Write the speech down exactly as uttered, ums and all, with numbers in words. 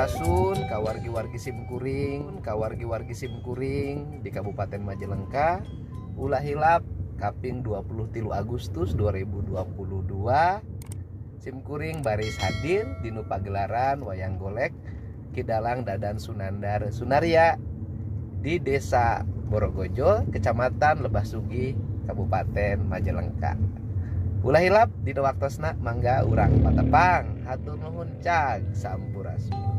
Sampurasun kawargi-wargi Simkuring, kawargi-wargi Simkuring di Kabupaten Majalengka. Ulah hilap kaping dua puluh tilu Agustus dua ribu dua puluh dua. Simkuring baris hadir di nu pagelaran wayang golek Kidalang Dadan Sunandar Sunaria di Desa Borogojo, Kecamatan Lebah Sugi, Kabupaten Majalengka. Ulah hilap di waktosna mangga urang patepang hatur nuhun cag sampurasun.